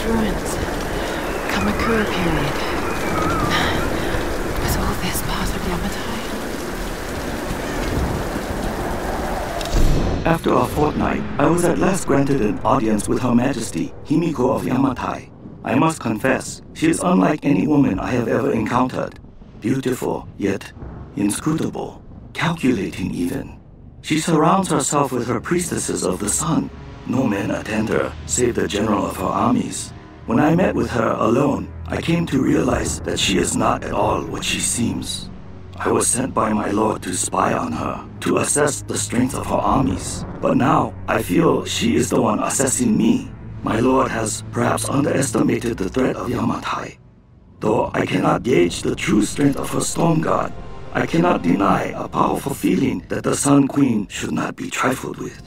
ruins. Kamakura period. Was all this part of Yamatai? After a fortnight, I was at last granted an audience with Her Majesty, Himiko of Yamatai. I must confess, she is unlike any woman I have ever encountered. Beautiful, yet inscrutable, calculating even. She surrounds herself with her priestesses of the sun. No men attend her, save the general of her armies. When I met with her alone, I came to realize that she is not at all what she seems. I was sent by my lord to spy on her, to assess the strength of her armies. But now, I feel she is the one assessing me. My lord has perhaps underestimated the threat of Yamatai. Though I cannot gauge the true strength of her storm god, I cannot deny a powerful feeling that the Sun Queen should not be trifled with.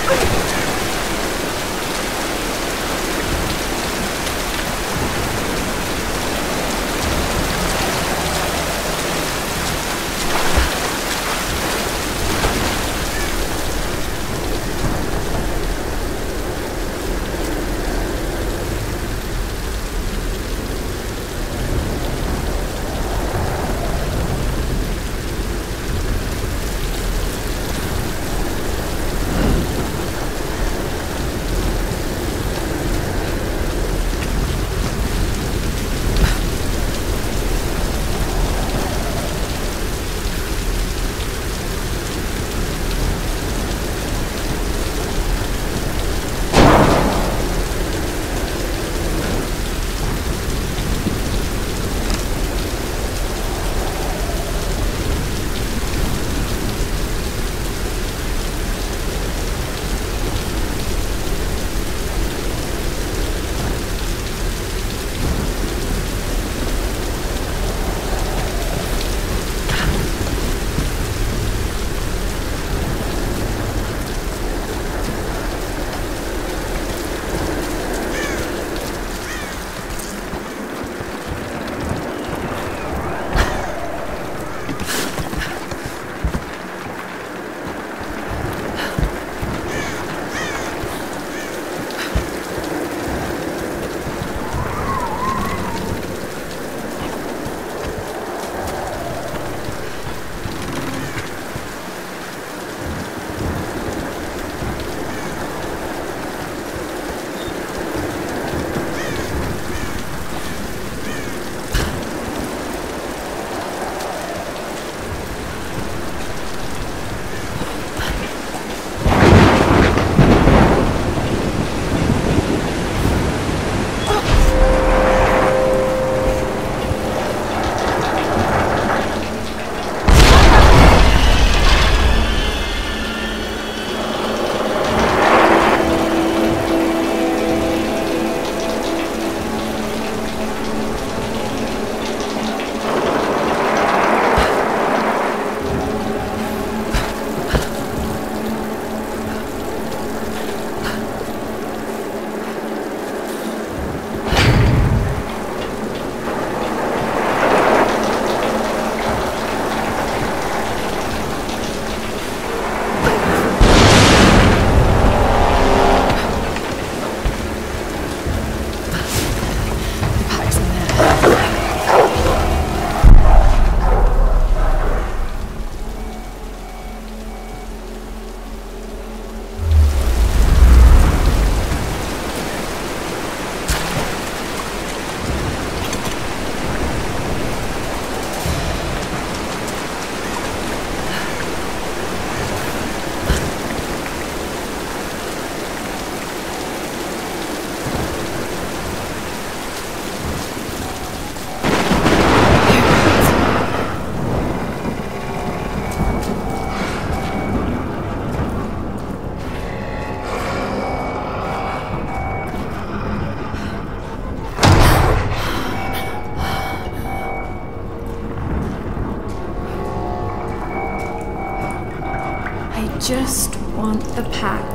just want the pack.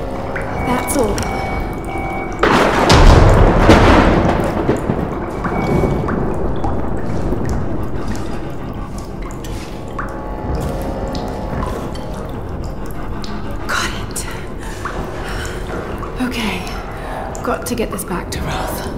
That's all. Got it. Okay, got to get this back to Roth.